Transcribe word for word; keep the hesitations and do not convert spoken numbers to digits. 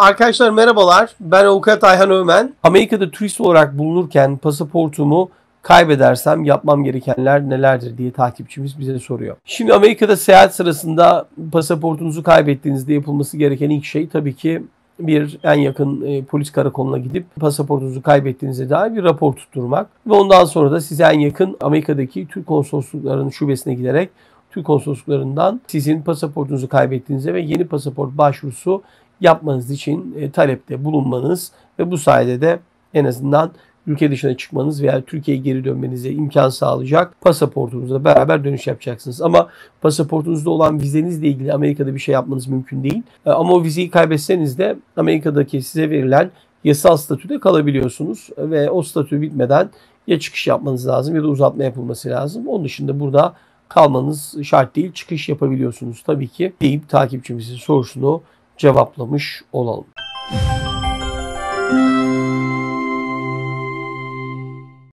Arkadaşlar merhabalar. Ben Avukat Ayhan Ömen. Amerika'da turist olarak bulunurken pasaportumu kaybedersem yapmam gerekenler nelerdir diye takipçimiz bize soruyor. Şimdi Amerika'da seyahat sırasında pasaportunuzu kaybettiğinizde yapılması gereken ilk şey tabii ki bir en yakın e, polis karakoluna gidip pasaportunuzu kaybettiğinize dair bir rapor tutturmak ve ondan sonra da size en yakın Amerika'daki Türk konsolosluklarının şubesine giderek Türk konsolosluklarından sizin pasaportunuzu kaybettiğinize ve yeni pasaport başvurusu yapmanız için e, talepte bulunmanız ve bu sayede de en azından ülke dışına çıkmanız veya Türkiye'ye geri dönmenize imkan sağlayacak pasaportunuzla beraber dönüş yapacaksınız. Ama pasaportunuzda olan vizenizle ilgili Amerika'da bir şey yapmanız mümkün değil. E, ama o vizeyi kaybetseniz de Amerika'daki size verilen yasal statüde kalabiliyorsunuz ve o statü bitmeden ya çıkış yapmanız lazım ya da uzatma yapılması lazım. Onun dışında burada kalmanız şart değil, çıkış yapabiliyorsunuz tabii ki deyip takipçimizin sorusunu cevaplamış olalım.